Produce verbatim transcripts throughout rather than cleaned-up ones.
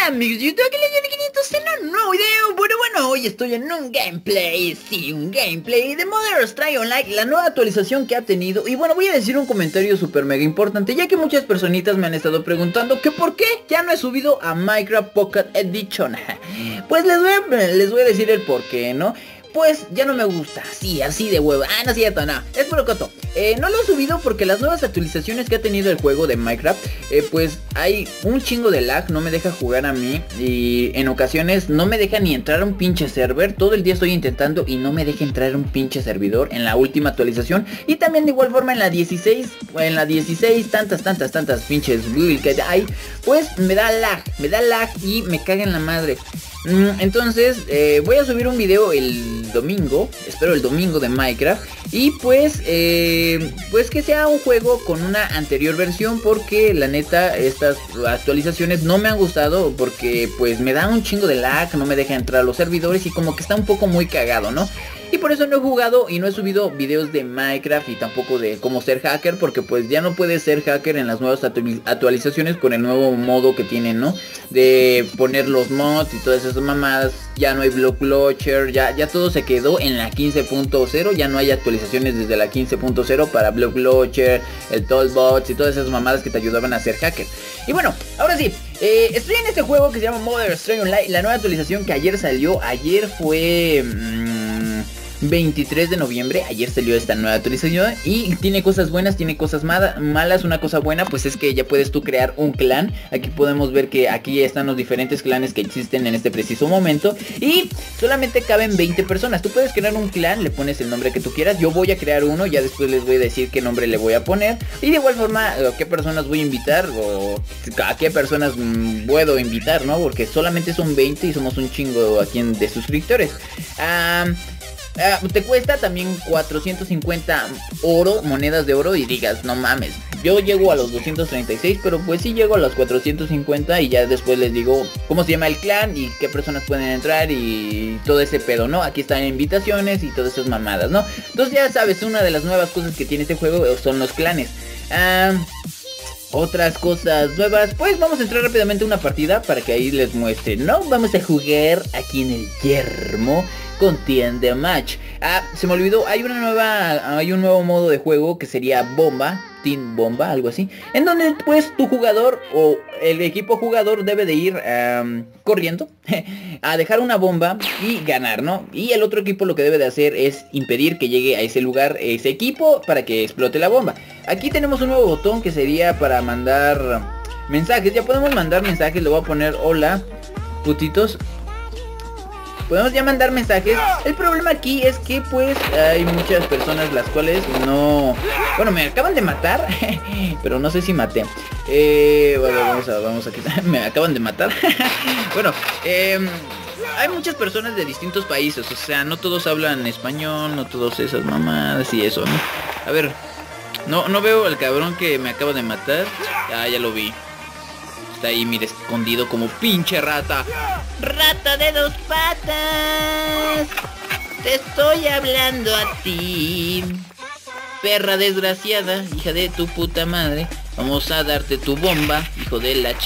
amigos, yo estoy aquí leyendo quinientos en un nuevo video. Bueno, bueno, hoy estoy en un gameplay, sí, un gameplay de Mother Strike Online, la nueva actualización que ha tenido. Y bueno, voy a decir un comentario súper mega importante, ya que muchas personitas me han estado preguntando que por qué ya no he subido a Minecraft Pocket Edition. Pues les voy a, les voy a decir el por qué, ¿no? Pues ya no me gusta, así, así de huevo. Ah, no es cierto, no, es puro coto. eh, No lo he subido porque las nuevas actualizaciones que ha tenido el juego de Minecraft, eh, pues hay un chingo de lag, no me deja jugar a mí. Y en ocasiones no me deja ni entrar a un pinche server. Todo el día estoy intentando y no me deja entrar a un pinche servidor en la última actualización. Y también de igual forma en la dieciséis, en la dieciséis, tantas, tantas, tantas pinches builds que hay, pues me da lag, me da lag y me caga en la madre. Entonces eh, voy a subir un video el domingo, espero el domingo, de Minecraft. Y pues eh, pues que sea un juego con una anterior versión, porque la neta estas actualizaciones no me han gustado, porque pues me da un chingo de lag, no me deja entrar a los servidores y como que está un poco muy cagado, ¿no? Y por eso no he jugado y no he subido videos de Minecraft y tampoco de cómo ser hacker, porque pues ya no puedes ser hacker en las nuevas actualizaciones con el nuevo modo que tienen, ¿no? De poner los mods y todas esas mamadas. Ya no hay block launcher, ya, ya todo se quedó en la quince punto cero. Ya no hay actualizaciones desde la quince punto cero para block launcher, el toolbox y todas esas mamadas que te ayudaban a ser hacker. Y bueno, ahora sí, eh, estoy en este juego que se llama Mother Strike Online, la nueva actualización que ayer salió. Ayer fue... Mmm, veintitrés de noviembre, ayer salió esta nueva actualización y tiene cosas buenas, tiene cosas malas. Una cosa buena pues es que ya puedes tú crear un clan. Aquí podemos ver que aquí están los diferentes clanes que existen en este preciso momento y solamente caben veinte personas. Tú puedes crear un clan, le pones el nombre que tú quieras. Yo voy a crear uno, ya después les voy a decir qué nombre le voy a poner y de igual forma qué personas voy a invitar o a qué personas puedo invitar, ¿no? Porque solamente son veinte y somos un chingo aquí de suscriptores. Ah... Uh, te cuesta también cuatrocientos cincuenta oro, monedas de oro, y digas, no mames, yo llego a los doscientos treinta y seis, pero pues sí llego a los cuatrocientos cincuenta y ya después les digo cómo se llama el clan y qué personas pueden entrar y todo ese pedo, ¿no? Aquí están invitaciones y todas esas mamadas, ¿no? Entonces ya sabes, una de las nuevas cosas que tiene este juego son los clanes. Uh, Otras cosas nuevas, pues vamos a entrar rápidamente a una partida para que ahí les muestre, ¿no? Vamos a jugar aquí en el yermo con Tienda Match. Ah, se me olvidó, hay una nueva, hay un nuevo modo de juego que sería Bomba, Team Bomba, algo así, en donde pues tu jugador o el equipo jugador debe de ir um, corriendo a dejar una bomba y ganar, ¿no? Y el otro equipo lo que debe de hacer es impedir que llegue a ese lugar ese equipo para que explote la bomba. Aquí tenemos un nuevo botón que sería para mandar mensajes. Ya podemos mandar mensajes, le voy a poner hola putitos. Podemos ya mandar mensajes. El problema aquí es que pues hay muchas personas las cuales no... Bueno, me acaban de matar, pero no sé si maté. Eh, bueno, vamos a, vamos a quitar. Me acaban de matar. Bueno, eh, hay muchas personas de distintos países. O sea, no todos hablan español, no todos esas mamadas y eso, ¿no? A ver, no, no veo al cabrón que me acaba de matar. Ah, ya lo vi. Está ahí, mira, escondido como pinche rata. ¡Rata de dos patas! Te estoy hablando a ti, perra desgraciada, hija de tu puta madre. Vamos a darte tu bomba, hijo de la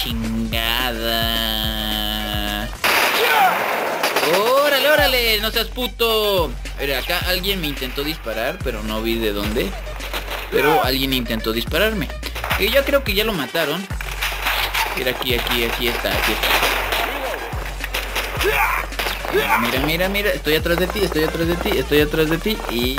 chingada. ¡Órale, órale! ¡No seas puto! A ver, acá alguien me intentó disparar, pero no vi de dónde. Pero alguien intentó dispararme. Y yo creo que ya lo mataron. Mira, aquí, aquí, aquí está, aquí está. Mira, mira, mira, estoy atrás de ti, estoy atrás de ti, estoy atrás de ti y...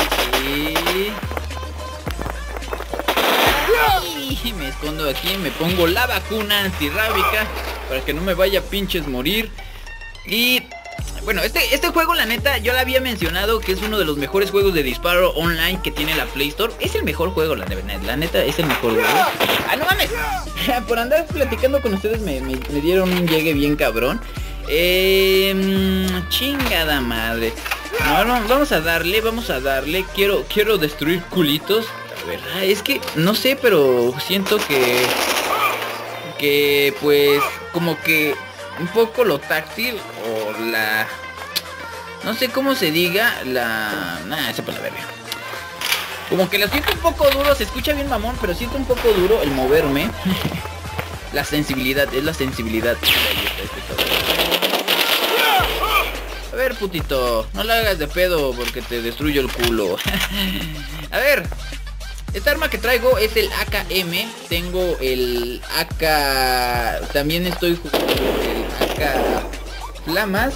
y... me escondo aquí, me pongo la vacuna antirrábica para que no me vaya a pinches morir. Y... bueno, este, este juego, la neta, yo la había mencionado que es uno de los mejores juegos de disparo online que tiene la Play Store. Es el mejor juego, la, la neta, es el mejor juego. ¡Ah, no mames! Por andar platicando con ustedes me, me, me dieron un llegue bien cabrón. Eh, chingada madre. No, no, vamos a darle, vamos a darle. Quiero, quiero destruir culitos. A ver, es que, no sé, pero siento que... que, pues, como que... un poco lo táctil o la... no sé cómo se diga, la... Nah, sepa la verga. Como que lo siento un poco duro, se escucha bien mamón, pero siento un poco duro el moverme. La sensibilidad, es la sensibilidad. Ahí está, este cabrón. A ver, putito, no la hagas de pedo porque te destruyo el culo. A ver, esta arma que traigo es el A K M. Tengo el A K... También estoy jugando el A K Flamas.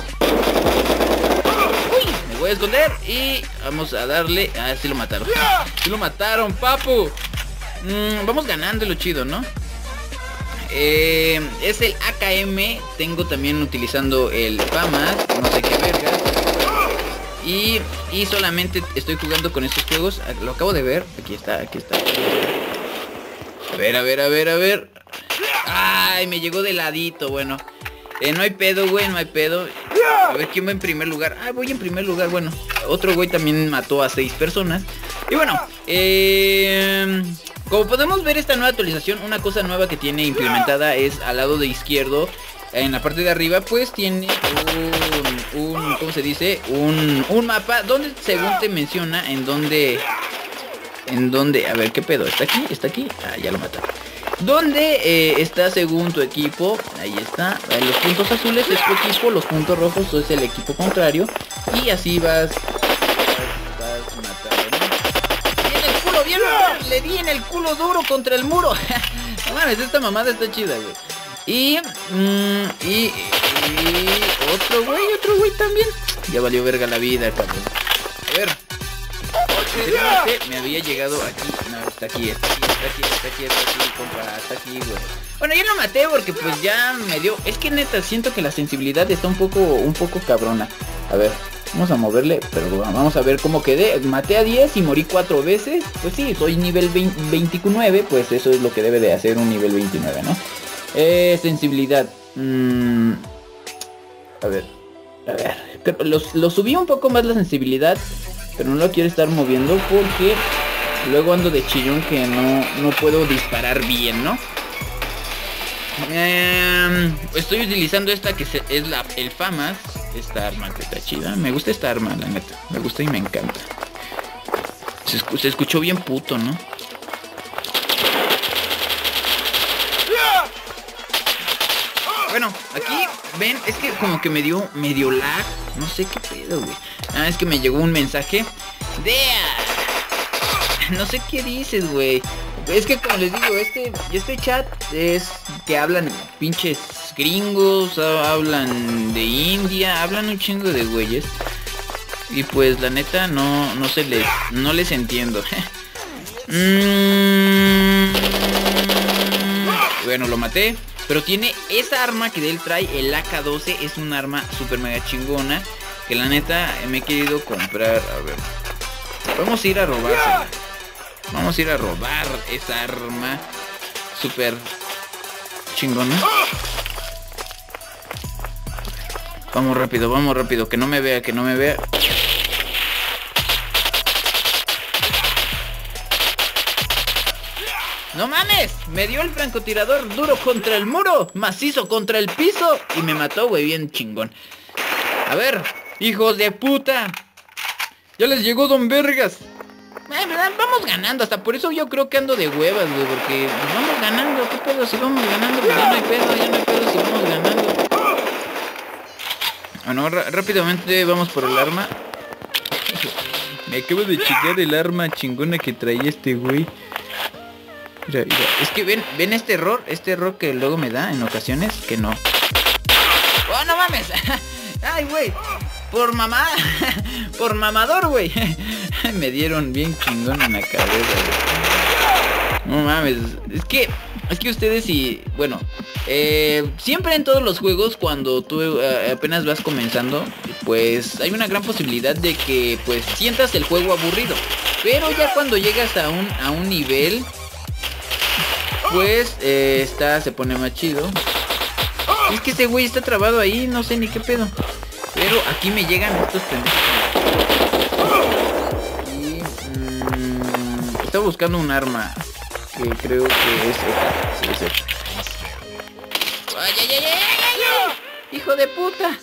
Uy, me voy a esconder y vamos a darle... Ah, sí lo mataron. Sí lo mataron, papu. mm, Vamos ganando lo chido, ¿no? Eh, es el A K M. Tengo también utilizando el Famas, no sé qué vergas. Y, y solamente estoy jugando con estos juegos. Lo acabo de ver. Aquí está, aquí está. A ver, a ver, a ver, a ver. Ay, me llegó de ladito. Bueno, eh, no hay pedo, güey, no hay pedo. A ver quién va en primer lugar. Ah, voy en primer lugar. Bueno, otro güey también mató a seis personas. Y bueno, eh... como podemos ver, esta nueva actualización, una cosa nueva que tiene implementada es al lado de izquierdo, en la parte de arriba, pues tiene un, un ¿cómo se dice? Un, un mapa donde según te menciona en donde, en donde, a ver, ¿qué pedo? ¿Está aquí? ¿Está aquí? Ah, ya lo mataron. Donde eh, está según tu equipo, ahí está, los puntos azules es tu equipo, los puntos rojos es el equipo contrario, y así vas, vas, vas matando, ¿no? ¡Bien el culo, bien! Le di en el culo duro contra el muro. No mames, esta mamada está chida, güey. Y, mm, y, y otro güey, otro güey también. Ya valió verga la vida, cabrón. A ver. Me había llegado aquí. No, está aquí, está aquí, está aquí, está aquí, está aquí, compa, está aquí, güey. Bueno, ya lo maté porque pues ya me dio. Es que neta, siento que la sensibilidad está un poco, un poco cabrona. A ver, vamos a moverle, pero vamos a ver cómo quedé. Maté a diez y morí cuatro veces. Pues sí, soy nivel veintinueve, pues eso es lo que debe de hacer un nivel veintinueve, ¿no? Eh, sensibilidad. Mm, a ver, a ver. Pero lo, lo subí un poco más la sensibilidad, pero no lo quiero estar moviendo porque luego ando de chillón que no, no puedo disparar bien, ¿no? Eh, estoy utilizando esta que se, es la, el Famas. Esta arma que está chida. Me gusta esta arma, la neta. Me gusta y me encanta. Se, escu se escuchó bien puto, ¿no? Bueno, aquí ven, es que como que me dio medio lag. No sé qué pedo, güey. Ah, es que me llegó un mensaje. ¡Dea! No sé qué dices, güey. Es que como les digo, este, este chat es que hablan pinches gringos, hablan de India, hablan un chingo de güeyes. Y pues la neta no, no se les, no les entiendo. mm, bueno, lo maté. Pero tiene esa arma que él trae, el A K doce, es un arma super mega chingona. Que la neta me he querido comprar. A ver, vamos a ir a robar. Vamos a ir a robar esa arma super chingona. Vamos rápido, vamos rápido, que no me vea, que no me vea. ¡No mames! Me dio el francotirador duro contra el muro, macizo contra el piso y me mató, güey, bien chingón. A ver, hijos de puta. Ya les llegó Don Vergas. Eh, vamos ganando, hasta por eso yo creo que ando de huevas, güey, porque pues, vamos ganando. ¿Qué pedo? Si vamos ganando, pues ya no hay pedo, ya no hay pedo si vamos ganando. Bueno, rápidamente vamos por el arma. Me acabo de checar el arma chingona que traía este güey. Mira, mira. Es que ven, ven este error, este error que luego me da en ocasiones que no. ¡Oh, no mames! ¡Ay, güey! Por mamá, por mamador, güey. Me dieron bien chingón en la cabeza, güey. No mames, es que, es que ustedes y, bueno, eh, siempre en todos los juegos cuando tú eh, apenas vas comenzando, pues hay una gran posibilidad de que, pues, sientas el juego aburrido. Pero ya cuando llegas a un, a un nivel, pues, eh, está, se pone más chido. Es que ese güey está trabado ahí, no sé ni qué pedo. Pero aquí me llegan estos pendejos. Y mmm, estaba buscando un arma que creo que es esta. Sí, es esta. ¡Ay, ay, ay, ay, ay, ay! ¡Hijo de puta!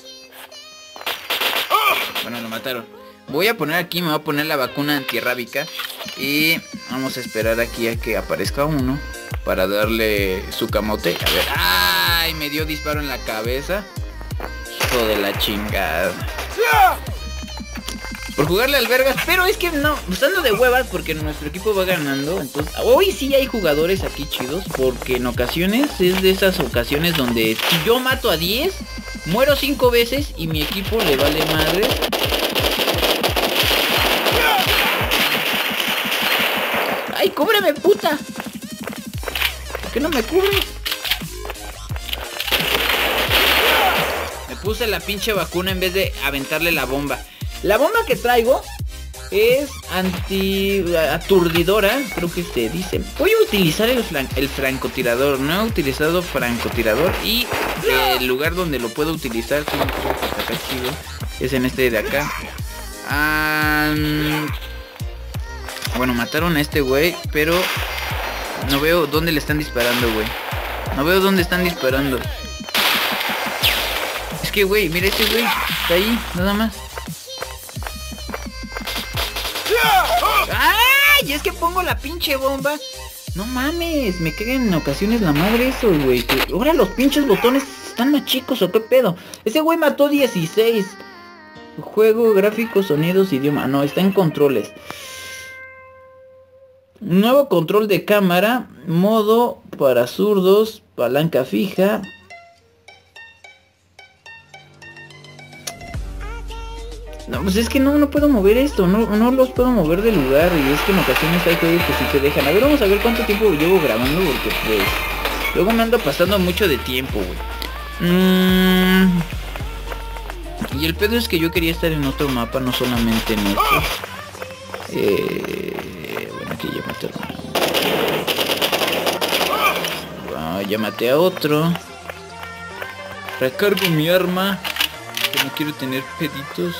Bueno, lo mataron. Voy a poner aquí, me voy a poner la vacuna antirrábica. Y vamos a esperar aquí a que aparezca uno para darle su camote. A ver. ¡Ay! Ay, me dio disparo en la cabeza. Hijo de la chingada. Por jugarle al vergas, pero es que no, usando de huevas porque nuestro equipo va ganando. Entonces, hoy sí hay jugadores aquí chidos, porque en ocasiones es de esas ocasiones donde si yo mato a diez, muero cinco veces y mi equipo le vale madre. ¡Ay, cúbreme, puta! ¿Por qué no me cubres? Me puse la pinche vacuna en vez de aventarle la bomba. La bomba que traigo es anti aturdidora, creo que se dice. Voy a utilizar el, el francotirador. No he utilizado francotirador. Y el lugar donde lo puedo utilizar, que está acá chido, es en este de acá. Um, bueno, mataron a este güey, pero no veo dónde le están disparando, güey. No veo dónde están disparando. Es que, güey, mira, este güey está ahí, nada más. ¡Ay! Es que pongo la pinche bomba. No mames, me caga en ocasiones la madre eso, güey. Ahora los pinches botones están más chicos, ¿o qué pedo? Ese güey mató dieciséis. Juego, gráficos, sonidos, idioma. No, está en controles. Nuevo control de cámara. Modo para zurdos. Palanca fija. No, pues es que no, no puedo mover esto, no, no los puedo mover de lugar. Y es que en ocasiones hay juegos que sí te dejan. A ver, vamos a ver cuánto tiempo llevo grabando, porque pues luego me ando pasando mucho de tiempo, güey. mm... Y el pedo es que yo quería estar en otro mapa, no solamente en este. eh... Bueno, aquí ya maté a... ya maté a otro. Recargo mi arma, que no quiero tener peditos.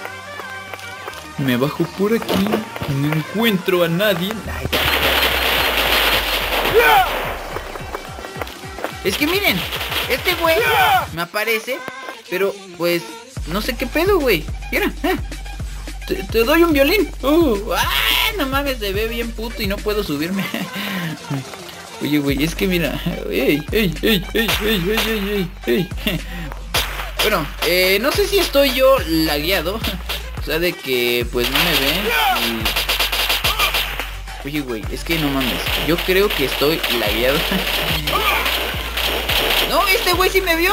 Me bajo por aquí. No encuentro a nadie. Ay. Es que miren, este güey me aparece, pero pues no sé qué pedo, güey. Mira, eh. te, te doy un violín. uh, ay, no mames, se ve bien puto y no puedo subirme. Oye, güey, es que mira. Ey, ey, ey, ey, ey, ey, ey, ey. Bueno, eh, no sé si estoy yo lagueado. O sea, de que pues no me ven y... Oye, güey, es que no mames. Yo creo que estoy lagueado. No, este güey sí me vio.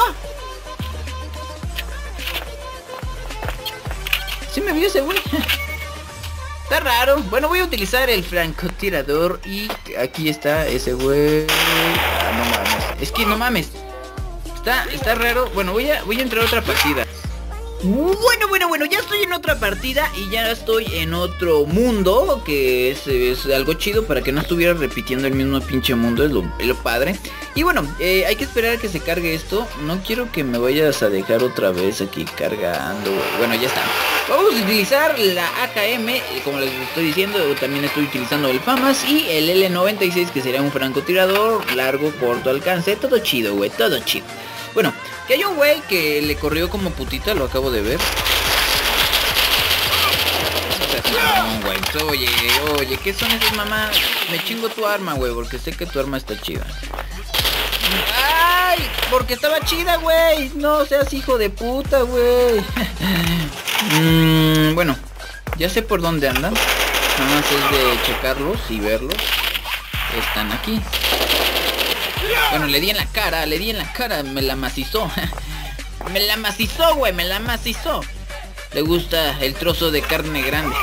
Sí me vio ese güey. Está raro. Bueno, voy a utilizar el francotirador. Y aquí está ese güey. Ah, no mames. Es que no mames. Está, está raro. Bueno, voy a, voy a entrar a otra partida. Bueno, bueno, bueno, ya estoy en otra partida y ya estoy en otro mundo, que es, es algo chido para que no estuviera repitiendo el mismo pinche mundo, es lo, es lo padre. Y bueno, eh, hay que esperar a que se cargue esto. No quiero que me vayas a dejar otra vez aquí cargando. Bueno, ya está. Vamos a utilizar la A K M, como les estoy diciendo. También estoy utilizando el FAMAS y el L noventa y seis, que sería un francotirador largo, corto alcance. Todo chido, güey, todo chido. Bueno, que hay un güey que le corrió como putita, lo acabo de ver. No, güey, oye, oye, ¿qué son esas mamás? Me chingo tu arma, güey, porque sé que tu arma está chida. ¡Ay! Porque estaba chida, güey. No seas hijo de puta, güey. mm, bueno, ya sé por dónde andan. Nada más es de checarlos y verlos. Están aquí. Bueno, le di en la cara, le di en la cara, me la macizó. Me la macizó, güey, me la macizó. Le gusta el trozo de carne grande.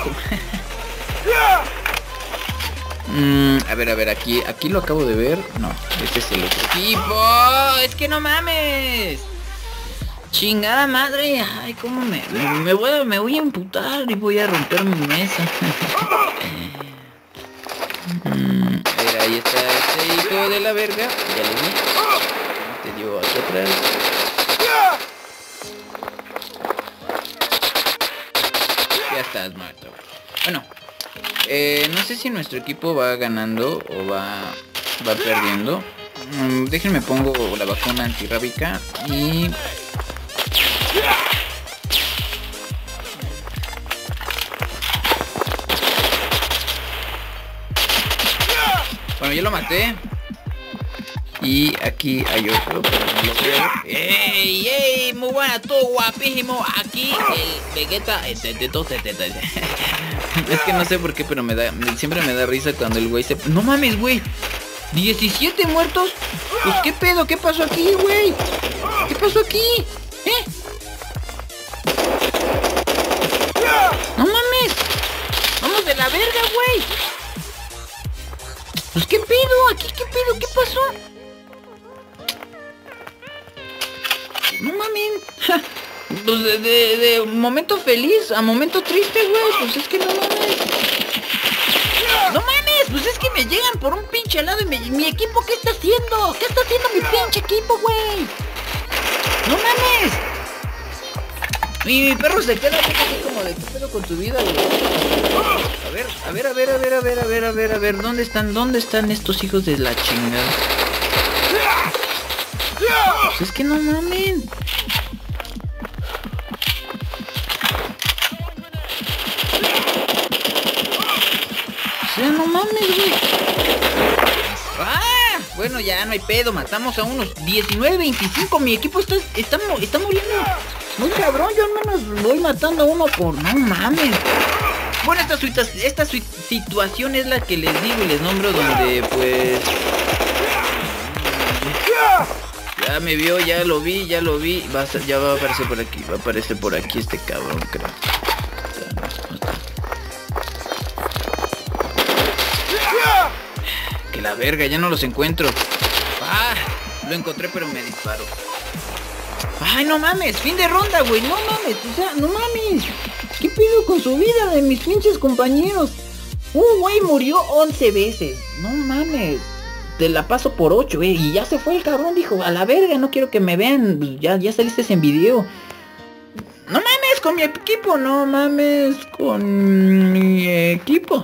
mm, a ver, a ver, aquí, aquí lo acabo de ver. No, este es el otro equipo. Es que no mames. Chingada madre. Ay, cómo me, me voy a, me voy a emputar y voy a romper mi mesa. mm, a ver, ahí está este hijo de la verga. Ya lo vi. Te dio hacia atrás. Ya estás muerto. Bueno, eh, no sé si nuestro equipo va ganando o va, va perdiendo. Mm, déjenme pongo la vacuna antirrábica y... Bueno, ya lo maté. Y aquí hay otro, pero no lo veo. ¡Ey, ey! Muy buena, todo guapísimo. Aquí el Vegeta. Es que no sé por qué, pero me da, siempre me da risa cuando el güey se... ¡No mames, güey! ¿diecisiete muertos? Pues qué pedo, ¿qué pasó aquí, güey? ¿Qué pasó aquí? ¿Eh? ¡No mames! ¡Vamos de la verga, güey! Pues qué pedo, aquí qué pedo, ¿qué pasó? No mames. Pues de, de, de momento feliz a momento triste, güey. Pues es que no mames. No mames, pues es que me llegan por un pinche lado y me, mi equipo, ¿qué está haciendo? ¿Qué está haciendo mi pinche equipo, güey? No mames. Y mi perro se queda así como de, ¿qué pedo con tu vida, güey? A ver, a ver, a ver, a ver, a ver, a ver, a ver, a ver, ¿dónde están? ¿Dónde están estos hijos de la chingada? Pues es que no mamen. O sea, no mames, güey. ¡Ah! Bueno, ya no hay pedo, matamos a unos diecinueve veinticinco. Mi equipo está, está, está muriendo muy cabrón. Yo al menos voy matando a uno por... No mames. Bueno, esta, esta situación es la que les digo y les nombro, donde pues... Ya me vio, ya lo vi, ya lo vi. Va a ser, ya va a aparecer por aquí, va a aparecer por aquí este cabrón, creo. Que la verga, ya no los encuentro. Ah, lo encontré pero me disparó. Ay, no mames, fin de ronda, güey, no mames, o sea, no mames. ¿Qué pido con su vida de mis pinches compañeros? Un güey murió once veces, no mames. Te la paso por ocho, eh, y ya se fue el cabrón, dijo, a la verga, no quiero que me vean, ya, ya saliste en video. No mames, con mi equipo, no mames, con mi equipo.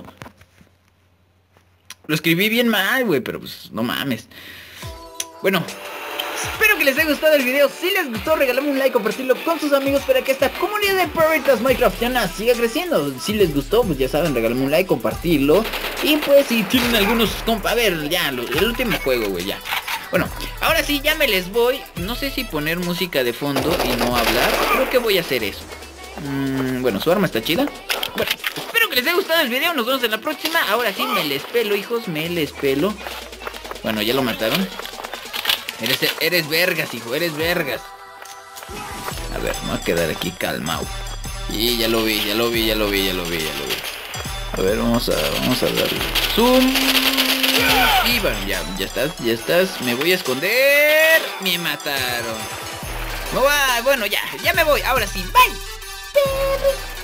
Lo escribí bien mal, güey, pero pues no mames. Bueno, espero que les haya gustado el video. Si les gustó, regálame un like, compartirlo con sus amigos para que esta comunidad de perritas minecraftianas siga creciendo. Si les gustó, pues ya saben, regálame un like, compartirlo. Y pues si tienen algunos compa... A ver, ya, lo, el último juego, güey, ya. Bueno, ahora sí, ya me les voy. No sé si poner música de fondo y no hablar. Creo que voy a hacer eso. Mm, bueno, su arma está chida. Bueno, espero que les haya gustado el video. Nos vemos en la próxima. Ahora sí, me les pelo, hijos, me les pelo. Bueno, ya lo mataron. Eres, eres vergas, hijo, eres vergas. A ver, me voy a quedar aquí calmado. Y ya lo vi, ya lo vi, ya lo vi, ya lo vi, ya lo vi. A ver, vamos a, vamos a darle zoom. Y bueno, ya, ya estás, ya estás. Me voy a esconder. Me mataron. No va, bueno, ya, ya me voy. Ahora sí, bye.